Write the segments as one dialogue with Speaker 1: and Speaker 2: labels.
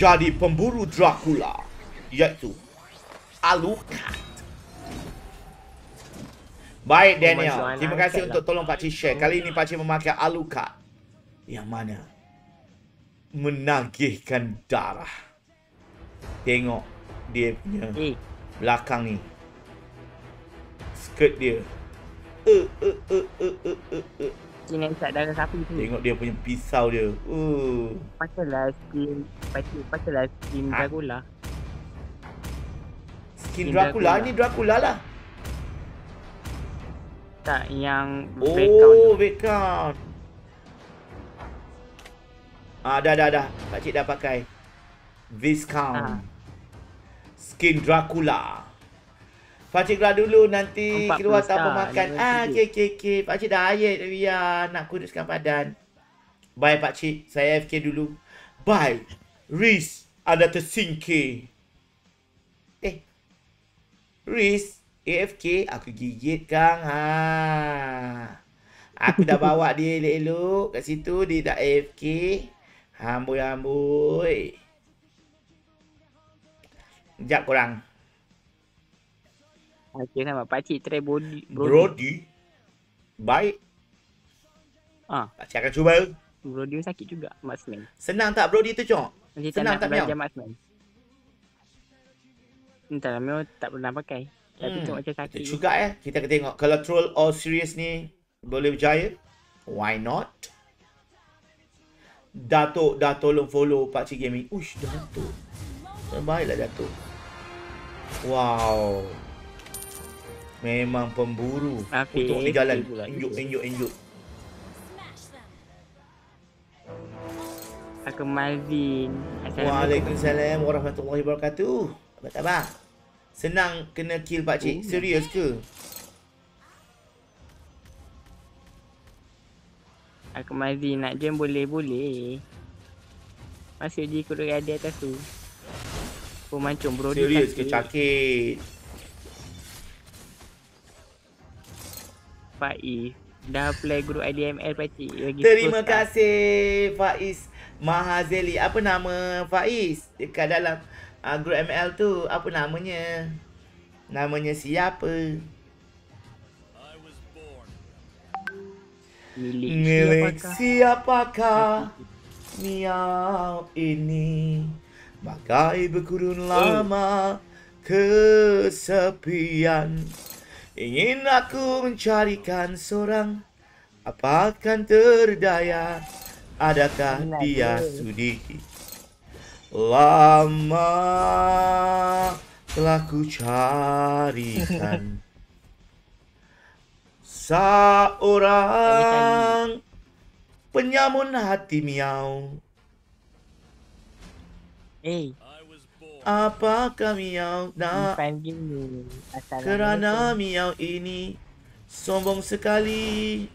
Speaker 1: jadi pemburu Dracula, iaitu Alucard. Baik Daniel, terima kasih untuk tolong Pakcik share. Kali ini Pakcik memakai Alucard yang mana menagihkan darah. Tengok dia punya belakang ni, skirt dia.
Speaker 2: Sini tak darah sapi tu.
Speaker 1: Tengok dia punya pisau dia.
Speaker 2: Pasal skin Dracula.
Speaker 1: Skin Dracula, ini Dracula lah.
Speaker 2: Tak, yang
Speaker 1: background. Dah. Pakcik dah pakai Viscount. Skin Dracula. Pakcik keluar dulu, nanti keluar tak apa makan. Okay. Pakcik dah ayat biar nak kuruskan badan. Bye Pakcik, saya AFK dulu. Bye. Riz, ada tersingkir. Riz, AFK, aku gigit Kang. Aku dah bawa dia elok-elok kat situ, dia tak AFK. Amboi. Sekejap korang.
Speaker 2: Okay, sama Pakcik try
Speaker 1: Brody? Baik. Pakcik akan cuba.
Speaker 2: Brody sakit juga, Marksman.
Speaker 1: Senang tak Brody tu, Cok? Senang tak, Miao?
Speaker 2: Entahlah, Miao tak pernah pakai. Tapi tengok macam sakit.
Speaker 1: Kita juga kita akan tengok. Kalau troll all serious ni boleh berjaya, why not? Datuk dah tolong follow Pakcik Gaming. Uish, Datuk. Baiklah Datuk. Wow. Memang pemburu. Untuk di jalan. Injuk.
Speaker 2: Aku Malvin.
Speaker 1: Waalaikumsalam warahmatullahi wabarakatuh. Abang. Senang kena kill Pakcik. Serius ke?
Speaker 2: Aku Malvin nak join boleh. Masuk je ikut ada atas tu. Mancung bro.
Speaker 1: Serius ke cakit?
Speaker 2: Faiz dah apply group IDML Pakcik.
Speaker 1: Terima kasih Faiz Mahazeli. Apa nama Faiz dekat dalam group ML tu? Apa namanya? Namanya siapa? Milik siapakah Miao ini? Bagai berkurun lama kesepian. Ingin aku mencarikan seorang, apakan terdaya? Adakah dia sudi? Lama telah ku carikan seorang penyamun hati Miao. Apakah Miao nak? Kerana Miao ini sombong sekali.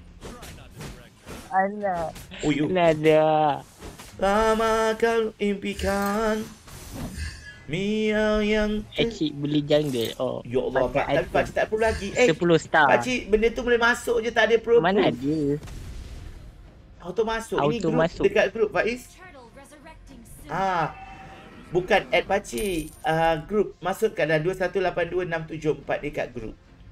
Speaker 2: Alah.
Speaker 1: Nada. Lama kau impikan Miao yang
Speaker 2: Pakcik beli jungle.
Speaker 1: Ya Allah, tapi Pakcik tak perlu lagi.
Speaker 2: 10 star.
Speaker 1: Pakcik benda tu boleh masuk je, tak ada pro.
Speaker 2: Mana ada?
Speaker 1: Auto masuk. Ini
Speaker 2: Auto
Speaker 1: grup
Speaker 2: masuk.
Speaker 1: dekat grup Faiz. Bukan add Pakcik. Grup masuk kat dah 2182674 dekat grup.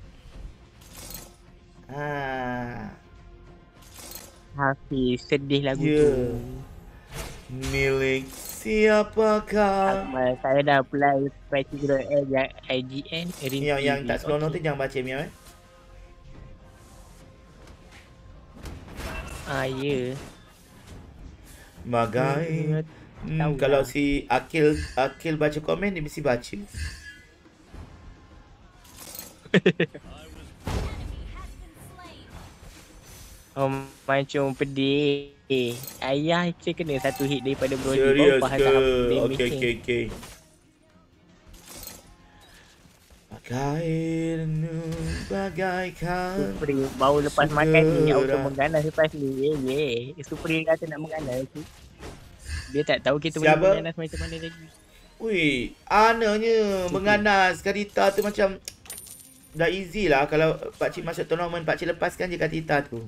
Speaker 2: Hafiz sedih lagu tu.
Speaker 1: Milik siapakah?
Speaker 2: Saya dah apply Pakcik grup IGN.
Speaker 1: Miao yang tak senonoh tu jangan baca Miao
Speaker 2: ya.
Speaker 1: Bagai kalau si Akil baca komen, dia mesti baca.
Speaker 2: Macam pedih. Ayah saya kena satu hit daripada Brody.
Speaker 1: Serius ke? Okay. Bagaikan
Speaker 2: Supri baru lepas makan ni auto mengganas lepas ni. Supri kata nak mengganas tu. Dia tak tahu kita boleh mengganas macam mana lagi.
Speaker 1: Ui, ananya mengganas Kadita tu macam dah easy lah. Kalau Pakcik masuk tournament, Pakcik lepaskan je Kadita tu.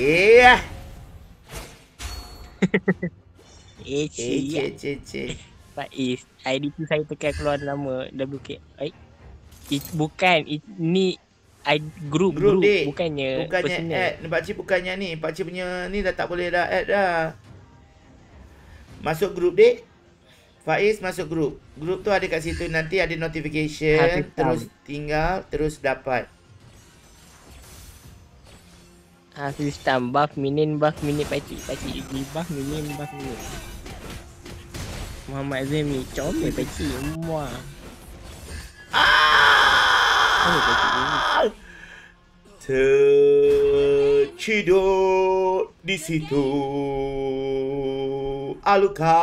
Speaker 1: Cik.
Speaker 2: Faiz, ID tu saya tekan keluar nama WK. Bukan, ni group,
Speaker 1: Dek.
Speaker 2: bukannya
Speaker 1: Bukannya
Speaker 2: personal.
Speaker 1: add. Pakcik bukannya ni. Pakcik punya ni dah tak boleh dah add dah. Masuk grup, Dek. Faiz masuk grup. Grup tu ada kat situ. Nanti ada notification. Terus tinggal. Terus dapat.
Speaker 2: Sistem buff minin pakcik buff minin. Muhammad Zemi comel pakcik semua.
Speaker 1: Terciduk di situ Aluka.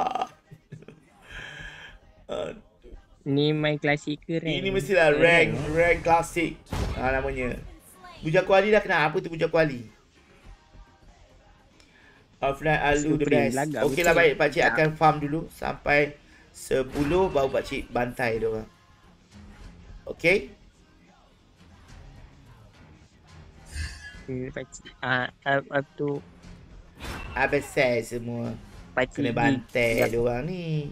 Speaker 2: Ni main klasik ke rank?
Speaker 1: Ini mestilah rank klasik namanya. Bujang Kuali dah kenal. Apa tu Bujang Kuali? Offline Alu the best. Okey lah, baik. Pakcik akan farm dulu sampai 10 baru pakcik bantai dia orang. Okey?
Speaker 2: Pakcik tu
Speaker 1: Abesai semua.
Speaker 2: pakcik
Speaker 1: Kena bantai dia orang ni.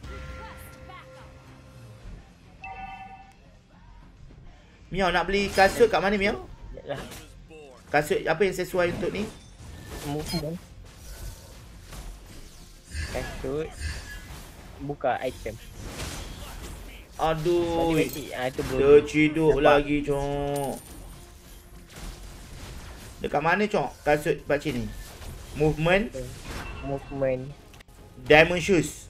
Speaker 1: Miao nak beli kasut kat mana, Miao? Kasut apa yang sesuai untuk ni?
Speaker 2: Movement. Kasut. Buka item.
Speaker 1: Aduh.
Speaker 2: Itu
Speaker 1: terciduk lagi, Cok. Dekat mana, Cok? Kasut pakcik ni? Movement. Diamond shoes.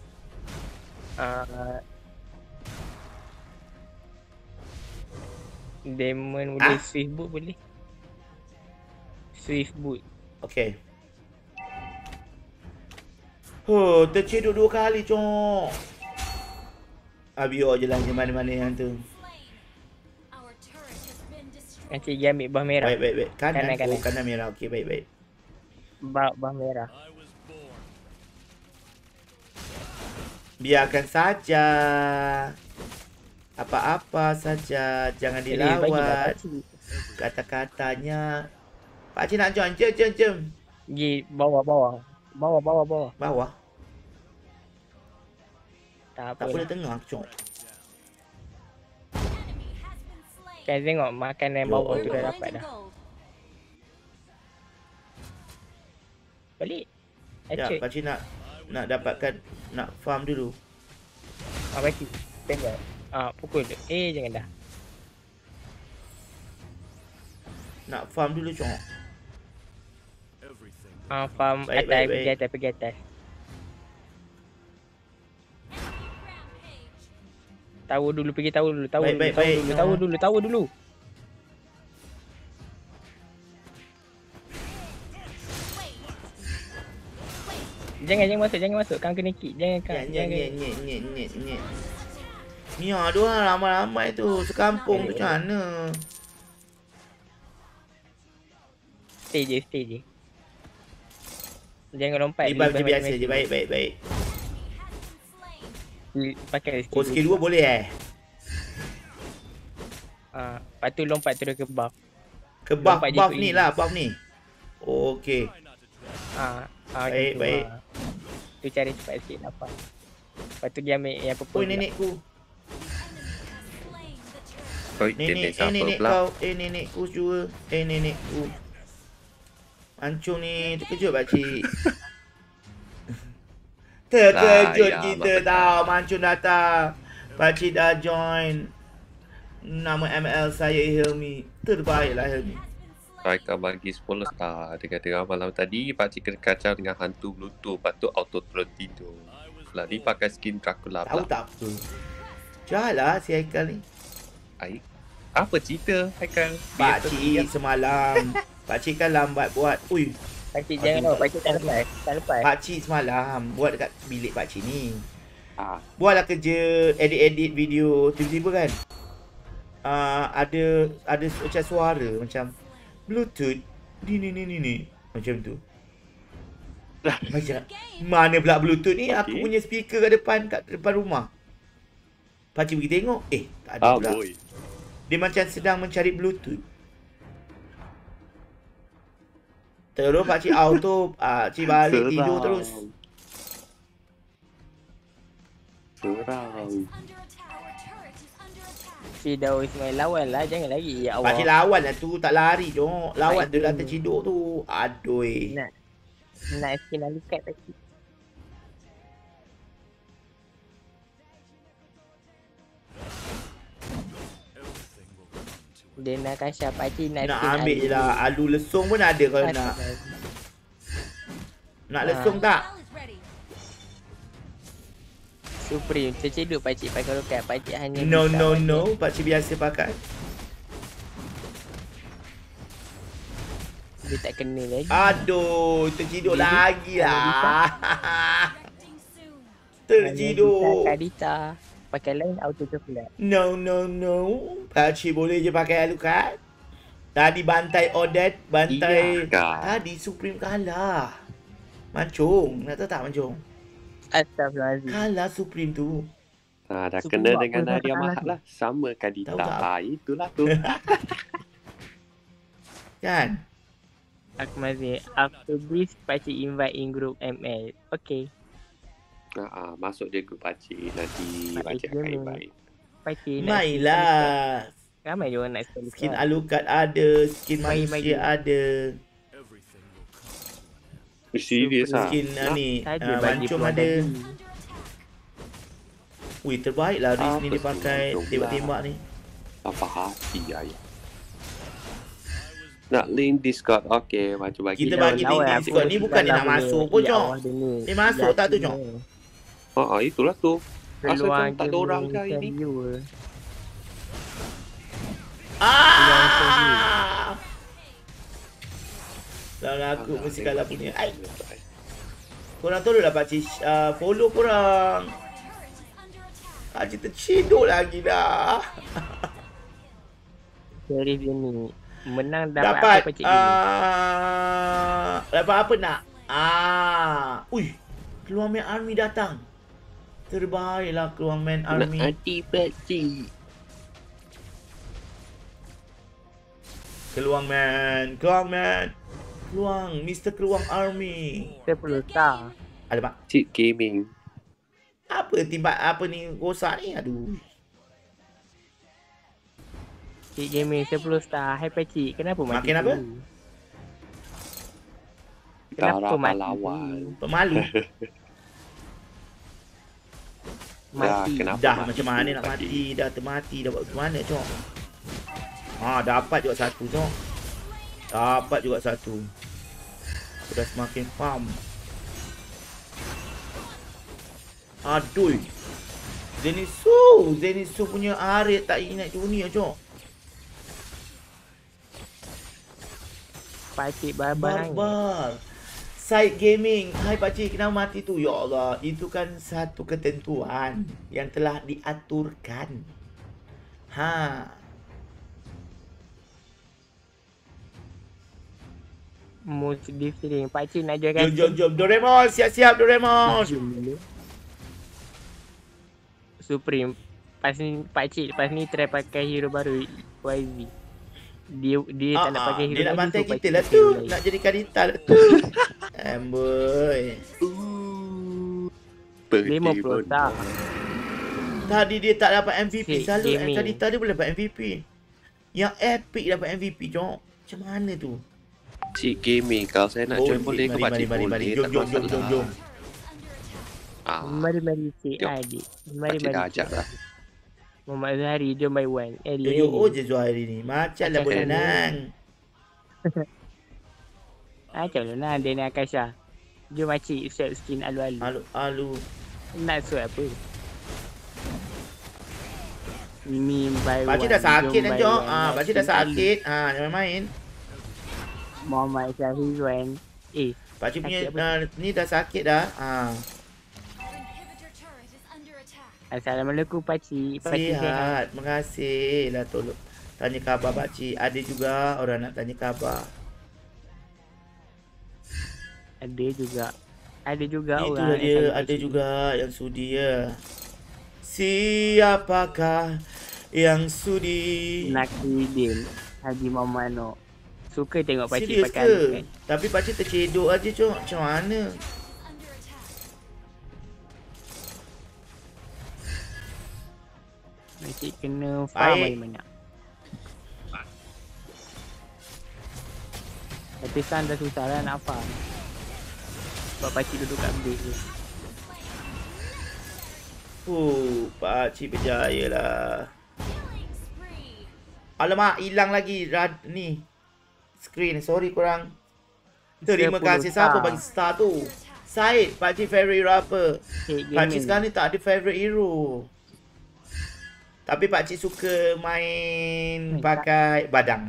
Speaker 2: Diamond boleh. Swift boot boleh. Swift boot.
Speaker 1: Okay. Oh, terciduk 2 kali, Cok. Biar je lah mana-mana yang tu.
Speaker 2: Nanti dia ambil bah merah.
Speaker 1: Baik. Kanan merah. Okey, baik.
Speaker 2: Bah merah.
Speaker 1: Biarkan saja. Apa-apa saja. Jangan dilawat. Kata-katanya. Pakcik nak join. Jom.
Speaker 2: Pergi bawah.
Speaker 1: Bawah?
Speaker 2: Tak
Speaker 1: boleh tengah, Cok.
Speaker 2: Kan tengok makanan bawah tu dah dapat dah. Balik.
Speaker 1: Ya, pakcik nak dapatkan, nak farm dulu.
Speaker 2: Pakcik tengok. Pukul. Jangan dah.
Speaker 1: Nak farm dulu, Cok.
Speaker 2: Farm atas, pergi atas. Tahu dulu. Tahu dulu. Jangan masuk. Kang kena kick. Jangan.
Speaker 1: Nyet. Mia tu lah ramai-ramai tu. Sekampung tu macam mana?
Speaker 2: Stay je. Jangan lompat.
Speaker 1: Libat macam biasa je. Baik.
Speaker 2: Pakai
Speaker 1: skill 2 boleh
Speaker 2: lepas tu lompat terus ke buff.
Speaker 1: Ke buff ni lah, buff ni. Okey. Baik.
Speaker 2: Tu cara cepat sikit dapat. Lepas tu dia ambil yang purple.
Speaker 1: Nenekku. Nenekku juga. Nenekku. Mancung ni terkejut pakcik. Terkejut kita tahu Mancung datang. Pakcik dah join. Nama ML saya Hilmi. Terbaiklah Hilmi.
Speaker 3: Mereka bagi 10 star. Dia kata malam tadi pakcik kena kacau dengan hantu Bluetooth. Lepas tu auto terus tidur. Lah ni pakai skin Dracula pula.
Speaker 1: Tahu tak apa. Jahatlah si Haikal ni.
Speaker 3: Apa cerita Haikal?
Speaker 1: Pakcik semalam. Pakcik kan lambat buat. Ui.
Speaker 2: Pakcik jangan pakcik tak lepas.
Speaker 1: Pakcik semalam buat dekat bilik pakcik ni. Buatlah kerja edit video. Tiba-tiba kan ada macam suara macam Bluetooth ni macam tu. Macam mana pula Bluetooth ni? Aku punya speaker kat depan rumah. Pakcik pergi tengok, tak ada pula. Dia macam sedang mencari Bluetooth. Terus pakcik auto, pakcik balik tidur terus.
Speaker 3: Perang.
Speaker 2: Fidaw Ismail lawan lah, jangan lagi. Ya Allah.
Speaker 1: Pakcik lawan lah tu, tak lari Jok. Lawan tu dah terciduk tu. Aduh.
Speaker 2: Nak skin Alucard pakcik. Dia nak kasih pakcik nak
Speaker 1: ambil je lah. Alu lesung pun ada kalau nak. Nak lesung tak?
Speaker 2: Supreme terceduk pakcik pakai Alucard. Pakcik hanya
Speaker 1: No. Pakcik biasa pakai.
Speaker 2: Dia tak kena lagi.
Speaker 1: Aduh, terciduk lagi lah. Terciduk.
Speaker 2: Kadita. Pakai lain auto coklat.
Speaker 1: No. Pakcik boleh je pakai Alucard. Tadi bantai Odette, bantai. Tadi Supreme kalah. Mancung. Nak tahu tak Mancung?
Speaker 2: Astagfirullahaladzim.
Speaker 1: Kalah Supreme tu.
Speaker 3: Dah
Speaker 2: Supreme
Speaker 3: kena
Speaker 2: buat
Speaker 3: dengan
Speaker 2: apa
Speaker 3: Nadia
Speaker 2: kalah
Speaker 3: Mahat
Speaker 2: tu?
Speaker 3: lah. Sama Kadita.
Speaker 1: Tahu tak?
Speaker 3: Itulah tu.
Speaker 1: Kan?
Speaker 2: Aku masih after this pakcik invite in group ML. Okay.
Speaker 3: Masuk je grup pakcik. Nanti pakcik akan invite.
Speaker 2: Pakcik nak
Speaker 1: Mainlah.
Speaker 2: ramai je orang nak sekali.
Speaker 1: Skin Alucard ada, skin manusia ada.
Speaker 3: Serius lah.
Speaker 1: Skin ni, Mancung ada. Wih, terbaik lah Riz ni dia pakai tembak-tembak ni.
Speaker 3: Apa hati ayah. Nak link Discord. Okay, macam bagi.
Speaker 1: Kita bagi link Discord ni bukan dia nak masuk pun Jok. Dia masuk tak tu Jok?
Speaker 3: Itulah tu. Asal
Speaker 2: Peluang
Speaker 3: tak ada orang ke hari ni?
Speaker 1: Kalau aku mesti kalah punya. Korang tahu lah pakcik follow korang. Pakcik terciduk lagi dah.
Speaker 2: Series ini menang
Speaker 1: Dapat
Speaker 2: apa pakcik ini?
Speaker 1: Dapat apa nak? Ui, keluar main army datang. Terbaiklah keluar main army.
Speaker 3: Nak hati pakcik.
Speaker 1: Keluang man. Keluang, Mr. Keluang Army.
Speaker 2: 10 star.
Speaker 1: Alamak.
Speaker 3: Cik Gaming.
Speaker 1: Apa timbat apa ni rosak ni? Aduh.
Speaker 2: Cik Gaming 10 star. Hai pakcik, kenapa mati?
Speaker 1: Makin apa?
Speaker 2: Kenapa mati?
Speaker 3: Lawan.
Speaker 1: Pemalu.
Speaker 2: Mati.
Speaker 3: Kenapa
Speaker 1: Dah
Speaker 3: mati
Speaker 1: macam mana
Speaker 3: tu,
Speaker 1: nak
Speaker 3: pakcik?
Speaker 1: mati. Dah termati. Dah buat macam mana Cok? Dapat juga satu Cok. Dapat juga satu. Sudah semakin farm. Aduh. Zenitsu punya arit tak ingat dunia Cok.
Speaker 2: Pakcik barbar.
Speaker 1: Side gaming. Hai pakcik, kenapa mati tu? Ya Allah, itu kan satu ketentuan yang telah diaturkan.
Speaker 2: Most different. Pakcik nak jual
Speaker 1: Jom. Doraemon, siap-siap Doraemon.
Speaker 2: Supreme. Pakcik lepas ni try pakai hero baru YZ. Dia tak nak pakai hero.
Speaker 1: Dia nak
Speaker 2: lagi,
Speaker 1: bantai
Speaker 2: so
Speaker 1: kita
Speaker 2: pakcik
Speaker 1: lah
Speaker 2: pakai
Speaker 1: tu.
Speaker 2: hero
Speaker 1: Nak jadi Kadita lah tu. Amboi.
Speaker 2: 50 star.
Speaker 1: Tadi dia tak dapat MVP.
Speaker 2: Cik
Speaker 1: Selalu
Speaker 2: gaming.
Speaker 1: Kadita dia boleh dapat MVP. Yang epic dapat MVP Jok. Macam mana tu?
Speaker 3: Cik Gaming. Kalau saya nak join boleh ke pakcik?
Speaker 1: Mari.
Speaker 3: Boleh.
Speaker 1: Jom.
Speaker 2: Mari cik
Speaker 3: Jom.
Speaker 2: adik. Mari
Speaker 3: Pakcik dah ajak lah.
Speaker 2: Muhammad Zahari jom by one.
Speaker 1: Yo je Zuhairi ni. Macam lah boleh nang.
Speaker 2: Macam lah dia ni Akasha. Jom makcik swap skin alu-alu.
Speaker 1: Alu.
Speaker 2: Nak swap apa? Meme by one.
Speaker 1: Pakcik dah sakit
Speaker 2: jom
Speaker 1: kan
Speaker 2: by
Speaker 1: Jok.
Speaker 2: one.
Speaker 1: Pakcik dah sakit. Jangan main.
Speaker 2: Muhammad Zahari.
Speaker 1: Pakcik punya
Speaker 2: Sakit
Speaker 1: ni dah sakit dah.
Speaker 2: Assalamualaikum pakcik. Pakcik
Speaker 1: Sihat. Terima kasih lah tolong. Tanya khabar pakcik. Ada juga orang nak tanya khabar.
Speaker 2: Ada juga
Speaker 1: Itulah
Speaker 2: orang
Speaker 1: dia. Ada juga yang sudi ya. Siapakah yang sudi?
Speaker 2: Nakidin Haji Muhammad Nok. Suka tengok pakcik
Speaker 1: Serius
Speaker 2: pakai
Speaker 1: ke?
Speaker 2: kan?
Speaker 1: Tapi pakcik tercedok aja Cok. Macam mana?
Speaker 2: Pakcik kena farm
Speaker 1: Baik.
Speaker 2: banyak. Tapi sekarang dah susah lah nak farm. Sebab pakcik duduk kat base je.
Speaker 1: Pakcik berjaya lah. Alamak, hilang lagi ni screen. Sorry korang. Terima
Speaker 2: 10
Speaker 1: kasih siapa bagi star tu. Syed, pakcik favorite rapper. Pakcik sekarang ni tak ada favorite hero. Tapi pakcik suka main pakai badang.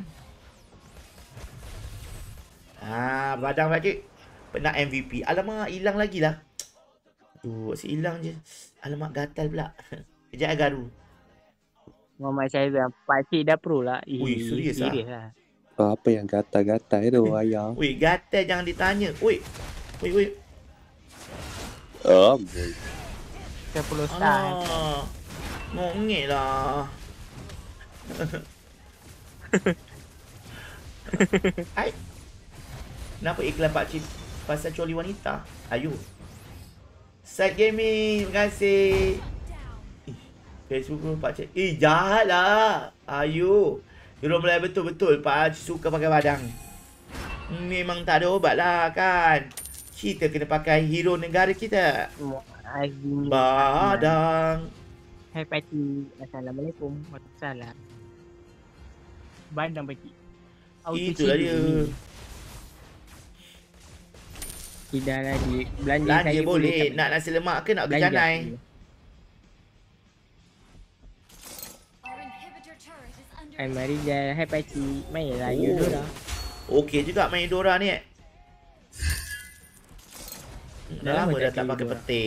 Speaker 1: Badang pakcik pernah MVP. Alamak, hilang lagi lah. Asyik hilang je. Alamak, gatal pula. Kejap garu.
Speaker 2: Muhammad Syahizan, pakcik dah pro lah.
Speaker 1: Ui, serius
Speaker 2: lah.
Speaker 3: Apa yang gatal-gatal tu ayah?
Speaker 1: Ui, gatal jangan ditanya. Ui.
Speaker 3: Boy.
Speaker 2: 10 star.
Speaker 1: Ngongek lah. Hai. Kenapa iklan pakcik pasal coli wanita? Ayo. Side Gaming, terima kasih. Facebook pun pakcik. Jahat lah. Ayo. Hero Melayu betul-betul pakcik suka pakai badang. Memang tak ada obat lah kan. Kita kena pakai hero negara kita. Badang.
Speaker 2: Hai pakcik. Assalamualaikum. Waalaikumsalam. Badang pakcik.
Speaker 1: Itulah dia.
Speaker 2: Tidak lagi.
Speaker 1: Belanja boleh. Nak nasi lemak ke nak bercanai?
Speaker 2: Hai Marija. Hai pakcik. Main lah Eudora.
Speaker 1: Okey juga main Eudora ni. Dah lama dah tak pakai peti.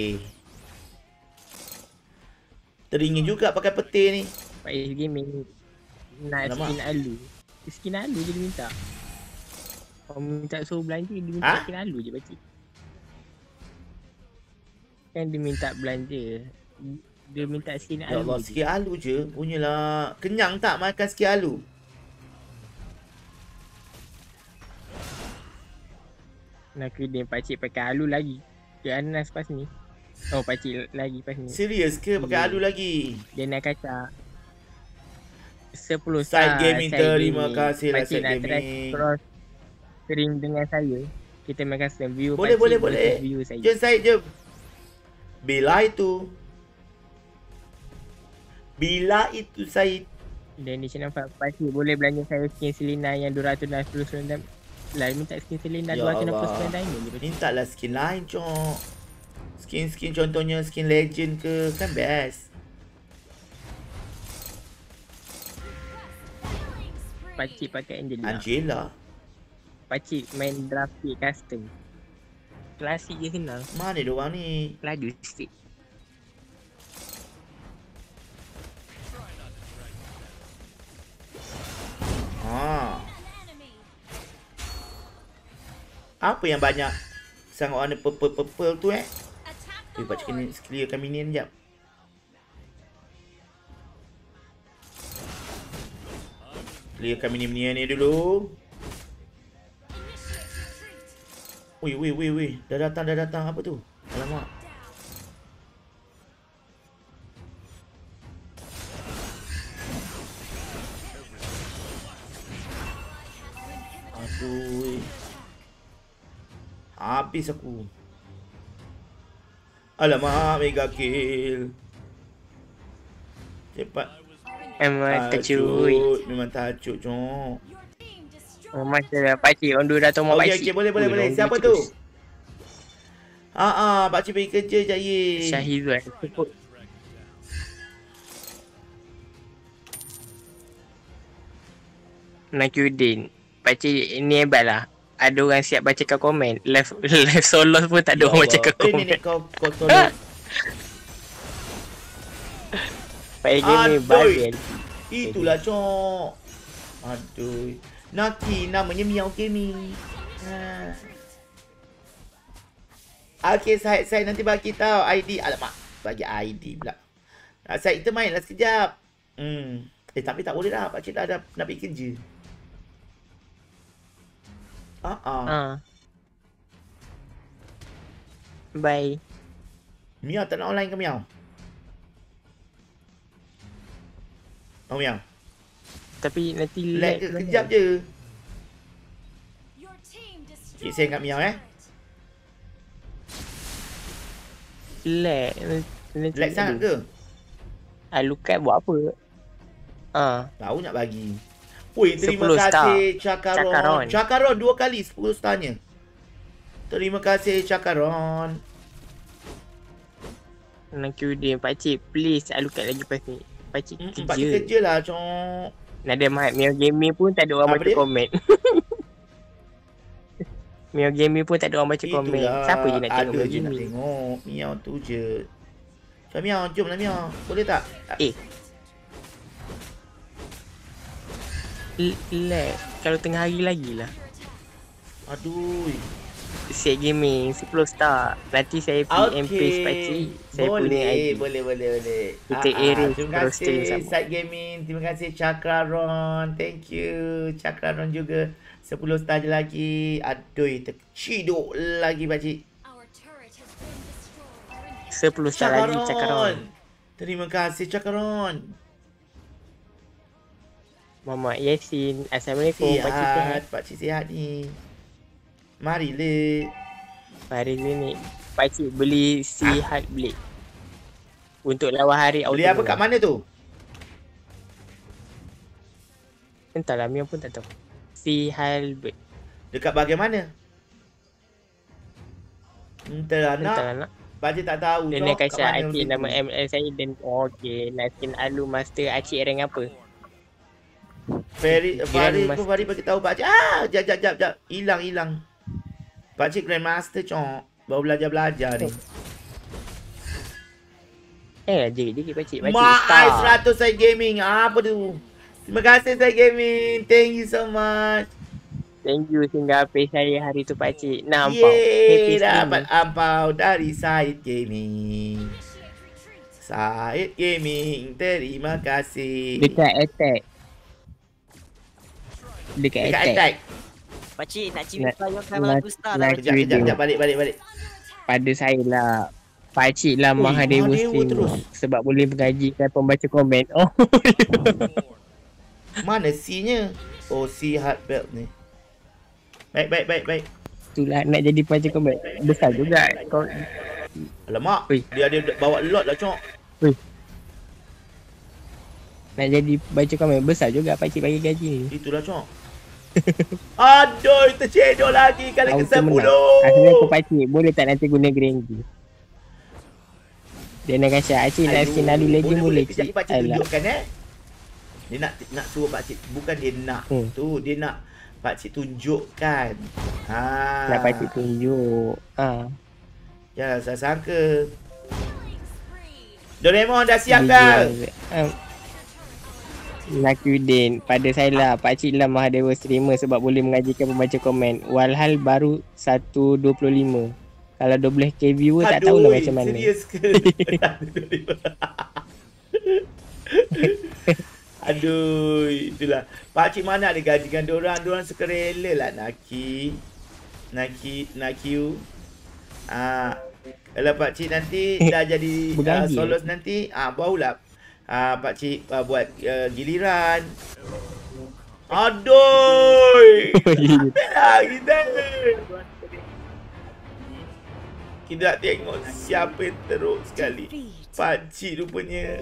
Speaker 1: Teringin juga pakai peti ni.
Speaker 2: Pak Is Gaming nak skin Alu. Skin Alu je dia minta. Orang minta suruh belanja, dia minta skin Alu je pakcik. Kan dia minta belanja. Dia minta skin Alu.
Speaker 1: Ya Allah, skin Alu je. Punyalah. Kenyang tak makan skin Alu?
Speaker 2: Nak kena pakcik pakai Alu lagi. Ke Anas pas ni. Oh, pakcik lagi pas ni.
Speaker 1: Serius ke pakai Alu lagi?
Speaker 2: Dia nak kacak 10
Speaker 1: Side Gaming, terima kasih lah Side
Speaker 2: Gaming. Pakcik nak try cross stream dengan saya. Kita main custom view.
Speaker 1: Boleh.
Speaker 2: View saya.
Speaker 1: Jom Syed, jom. Bila itu Syed.
Speaker 2: Donation nampak pakcik boleh belanja saya skin Selena yang 269 lah. Minta skin Selena
Speaker 1: Ya
Speaker 2: 269 diamond je.
Speaker 1: Minta lah skin lain cok. Skin contohnya skin legend ke. Kan best.
Speaker 2: Pakcik pakai
Speaker 1: Angela.
Speaker 2: Pakcik main draft pick custom. Klasik je senang.
Speaker 1: Mana dia orang ni?
Speaker 2: Laju stick.
Speaker 1: Apa yang banyak sangat warna purple tu pakcik kena clearkan minion jap. Clearkan minion ni dulu. Wih. Dah datang apa tu? Alamak. Aduh. Habis aku. Alamak, mega kill. Cepat.
Speaker 2: Memang tercuit.
Speaker 1: Memang tajuk cok.
Speaker 2: Oh, macam pakcik on dah tahu mau pakcik.
Speaker 1: Okey, boleh. Siapa tu? Pakcik pergi kerja jaya.
Speaker 2: Syahizan. Nakudin. Pakcik ni hebat lah. Ada orang siap bacakan komen. Live solo pun tak ada orang bacakan komen.
Speaker 1: Ni kau solo.
Speaker 2: Pak Ege ni babil.
Speaker 1: Itulah cok. Aduh. Naki namanya Miao Gaming. Okey, saya nanti bagi tahu ID. Alamak, bagi ID pula. Saya kita main lah sekejap. Tapi tak boleh dah. Pakcik dah ada nak pergi kerja.
Speaker 2: Bye.
Speaker 1: Miao tak nak online ke Miao? Oh yang.
Speaker 2: Tapi nanti
Speaker 1: Lag ke kejap je. Cik saya kat Miao
Speaker 2: Lag.
Speaker 1: Lag sangat ke?
Speaker 2: Lukat buat apa?
Speaker 1: Tahu nak bagi. Ui, terima
Speaker 2: 10 star.
Speaker 1: kasih Cakaron. Cakaron 2 kali 10 starnya. Terima kasih Cakaron.
Speaker 2: Thank you dia. Pakcik please lukat lagi pas ni. Pakcik kerja.
Speaker 1: Pakcik kerja lah cok.
Speaker 2: Nada Mat Mio Gaming pun tak ada orang baca komen. Mio Gaming pun tak ada orang baca komen. Siapa je nak tengok Mio
Speaker 1: Gaming? Nak tengok. Miao tu je. Macam Miao, jom lah Miao. Boleh tak?
Speaker 2: Lag. Kalau tengah hari lagi lah.
Speaker 1: Aduh.
Speaker 2: Set Gaming 10 star. Nanti saya PM page pakcik. Saya punya ID.
Speaker 1: Boleh.
Speaker 2: Kita erase
Speaker 1: terima
Speaker 2: terus stream
Speaker 1: kasih
Speaker 2: sama.
Speaker 1: Side Gaming. Terima kasih Cakaron. Thank you. Cakaron juga 10 star je lagi. Aduh, terciduk lagi pakcik.
Speaker 2: 10 star lagi Cakaron.
Speaker 1: Terima kasih Cakaron.
Speaker 2: Muhammad Yasin. Assalamualaikum pakcik sihat.
Speaker 1: Pakcik sihat ni. Mari le.
Speaker 2: Hari ni pakcik beli sihat blade. Untuk lawan hari auto.
Speaker 1: Beli apa kat mana tu?
Speaker 2: Entahlah, Mio pun tak tahu. Sihat blade.
Speaker 1: Dekat bahagian mana? Entahlah nak. Pakcik tak tahu.
Speaker 2: Dia nak kasi Acik nama ML saya dan okey. Nak skin Alu Master Acik rank apa?
Speaker 1: Fari bagi tahu pakcik. Jap. Hilang. Pakcik Grandmaster cok. Baru belajar ni.
Speaker 2: Dikit pakcik.
Speaker 1: Maai 100 Side Gaming. Apa tu? Terima kasih Side Gaming. Thank you so much.
Speaker 2: Thank you sehingga HP saya hari tu pakcik. Nampak.
Speaker 1: Yeay, dapat ampau dari Side Gaming. Side Gaming, terima kasih.
Speaker 2: Dekat attack.
Speaker 4: Pakcik nak cipta yang lagu star lah.
Speaker 1: Kejap, balik.
Speaker 2: Pada saya lah. Pakcik lah Mahadewa streamer. Sebab boleh menggajikan pembaca komen. Oh.
Speaker 1: Mana C-nya? Oh, C hard belt ni. Baik.
Speaker 2: Itulah nak jadi pembaca komen. Besar juga.
Speaker 1: Alamak. Dia ada bawa lot lah cok.
Speaker 2: Nak jadi baca komen besar juga pakcik bagi gaji ni.
Speaker 1: Itulah cok. Aduh, tercedok lagi kali ke-10.
Speaker 2: Akhirnya aku pakcik, boleh tak nanti guna Grangy? Dia nak kasi Acik nak skin Alu Legend boleh cik.
Speaker 1: Pakcik tunjukkan Dia nak suruh pakcik, bukan dia nak tu, dia nak pakcik tunjukkan.
Speaker 2: Nak pakcik tunjuk.
Speaker 1: Jangan saya sangka. Doraemon dah siap kan?
Speaker 2: Nakudin, pada saya lah pakcik lah Mahadewa streamer sebab boleh mengajikan pembaca komen. Walhal baru 1.25. Kalau 12k viewer tak tahulah macam mana.
Speaker 1: Serius ke? Aduh, itulah. Pakcik mana ada gajikan diorang suka rela lah Naki you. Kalau pakcik nanti dah jadi solos nanti, barulah pakcik buat giliran. Aduh. Apalah kita nak tengok siapa yang teruk sekali. Pakcik rupanya.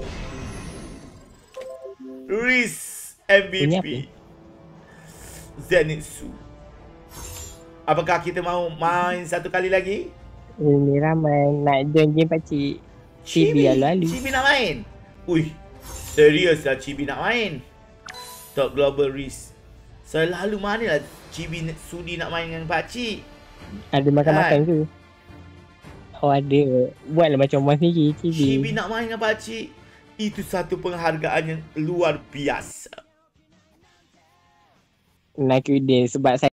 Speaker 1: Riz MVP Zenitsu. Apakah kita mau main satu kali lagi?
Speaker 2: Ini ramai nak join game pakcik. Chibi lalu.
Speaker 1: Chibi nak main? Ui, serius lah Chibi nak main. Top Global Risk. Selalu mana lah Chibi sudi nak main dengan pakcik.
Speaker 2: Ada makan-makan ke? Oh ada. Buatlah macam orang sendiri Chibi.
Speaker 1: Chibi nak main dengan pakcik. Itu satu penghargaan yang luar biasa.
Speaker 2: Nakudin sebab saya